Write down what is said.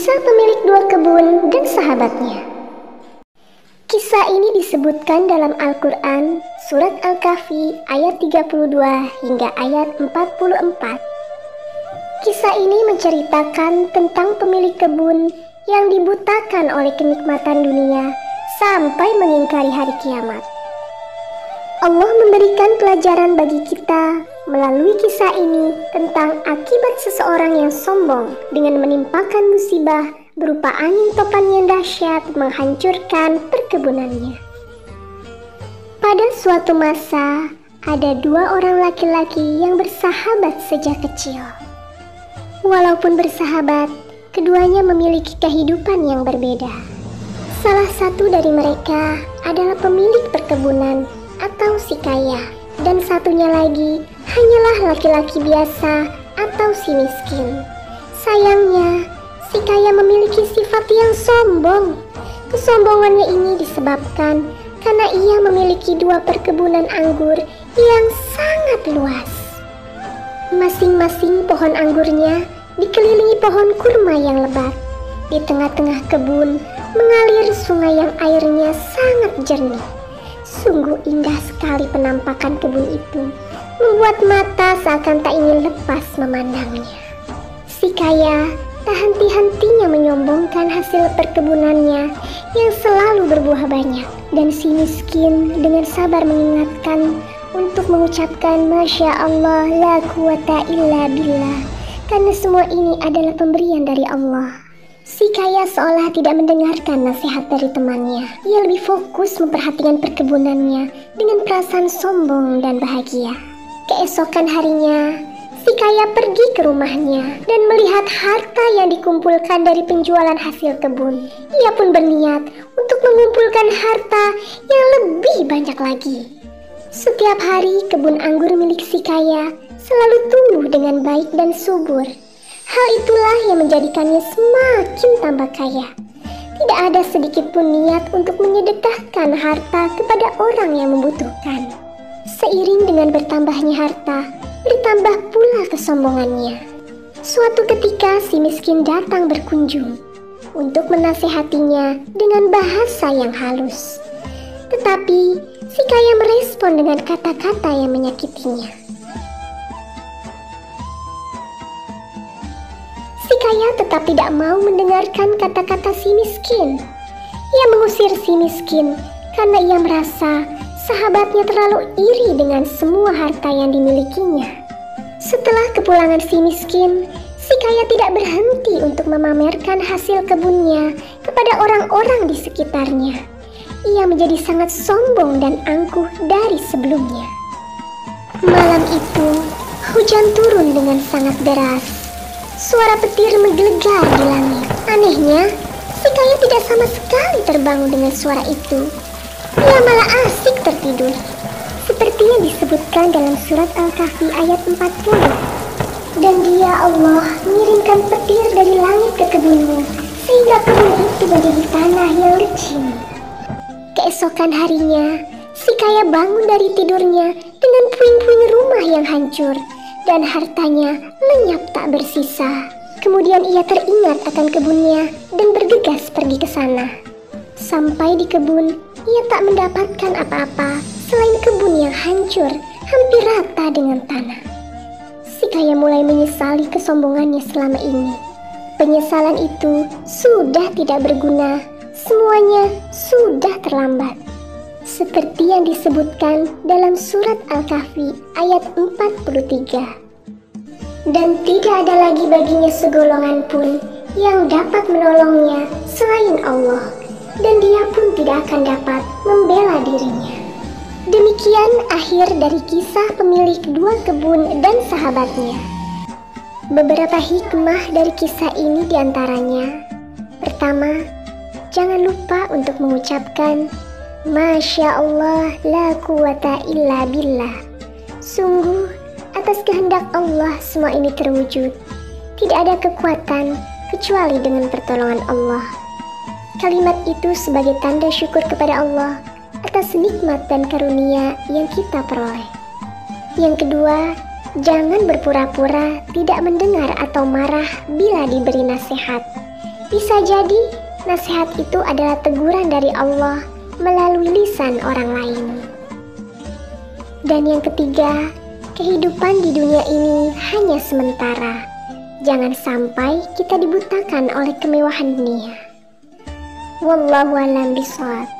Kisah pemilik dua kebun dan sahabatnya. Kisah ini disebutkan dalam Al-Quran, Surat Al-Kahfi ayat 32 hingga ayat 44. Kisah ini menceritakan tentang pemilik kebun yang dibutakan oleh kenikmatan dunia sampai mengingkari hari kiamat. Allah memberikan pelajaran bagi kita melalui kisah ini tentang akibat seseorang yang sombong dengan menimpakan musibah berupa angin topan yang dahsyat menghancurkan perkebunannya. Pada suatu masa, ada dua orang laki-laki yang bersahabat sejak kecil. Walaupun bersahabat, keduanya memiliki kehidupan yang berbeda. Salah satu dari mereka adalah pemilik perkebunan atau si kaya, dan satunya lagi hanyalah laki-laki biasa atau si miskin. Sayangnya, si kaya memiliki sifat yang sombong. Kesombongannya ini disebabkan karena ia memiliki dua perkebunan anggur yang sangat luas. Masing-masing pohon anggurnya dikelilingi pohon kurma yang lebat. Di tengah-tengah kebun mengalir sungai yang airnya sangat jernih. Sungguh indah sekali penampakan kebun itu, membuat mata seakan tak ingin lepas memandangnya. Si kaya tak henti-hentinya menyombongkan hasil perkebunannya yang selalu berbuah banyak, dan si miskin dengan sabar mengingatkan untuk mengucapkan Masya Allah la quwata illa billah, karena semua ini adalah pemberian dari Allah. Si kaya seolah tidak mendengarkan nasihat dari temannya. Ia lebih fokus memperhatikan perkebunannya dengan perasaan sombong dan bahagia. Keesokan harinya, si kaya pergi ke rumahnya dan melihat harta yang dikumpulkan dari penjualan hasil kebun. Ia pun berniat untuk mengumpulkan harta yang lebih banyak lagi. Setiap hari kebun anggur milik si kaya selalu tumbuh dengan baik dan subur. Hal itulah yang menjadikannya semakin tambah kaya. Tidak ada sedikit pun niat untuk menyedekahkan harta kepada orang yang membutuhkan. Seiring dengan bertambahnya harta, bertambah pula kesombongannya. Suatu ketika si miskin datang berkunjung untuk menasehatinya dengan bahasa yang halus. Tetapi si kaya merespon dengan kata-kata yang menyakitinya. Si kaya tetap tidak mau mendengarkan kata-kata si miskin. Ia mengusir si miskin karena ia merasa sahabatnya terlalu iri dengan semua harta yang dimilikinya. Setelah kepulangan si miskin, si kaya tidak berhenti untuk memamerkan hasil kebunnya kepada orang-orang di sekitarnya. Ia menjadi sangat sombong dan angkuh dari sebelumnya. Malam itu, hujan turun dengan sangat deras. Suara petir menggelegar di langit. Anehnya, si kaya tidak sama sekali terbangun dengan suara itu. Ia malah asik tertidur, seperti yang disebutkan dalam surat Al-Kahfi ayat 40. Dan dia Allah mengirimkan petir dari langit ke kebunmu, sehingga kebun itu menjadi tanah yang licin. Keesokan harinya, si kaya bangun dari tidurnya dengan puing-puing rumah yang hancur, dan hartanya lenyap tak bersisa. Kemudian ia teringat akan kebunnya dan bergegas pergi ke sana. Sampai di kebun, ia tak mendapatkan apa-apa selain kebun yang hancur, hampir rata dengan tanah. Si kaya mulai menyesali kesombongannya selama ini. Penyesalan itu sudah tidak berguna, semuanya sudah terlambat. Seperti yang disebutkan dalam surat Al-Kahfi ayat 43. Dan tidak ada lagi baginya segolongan pun yang dapat menolongnya selain Allah, dan dia pun tidak akan dapat membela dirinya. Demikian akhir dari kisah pemilik dua kebun dan sahabatnya. Beberapa hikmah dari kisah ini diantaranya: pertama, jangan lupa untuk mengucapkan Masya Allah la quwata illa billah. Sungguh, atas kehendak Allah semua ini terwujud. Tidak ada kekuatan kecuali dengan pertolongan Allah. Kalimat itu sebagai tanda syukur kepada Allah atas nikmat dan karunia yang kita peroleh. Yang kedua, jangan berpura-pura tidak mendengar atau marah bila diberi nasihat. Bisa jadi nasihat itu adalah teguran dari Allah melalui lisan orang lain. Dan yang ketiga, kehidupan di dunia ini hanya sementara. Jangan sampai kita dibutakan oleh kemewahan dunia. Wallahu a'lam bishawab.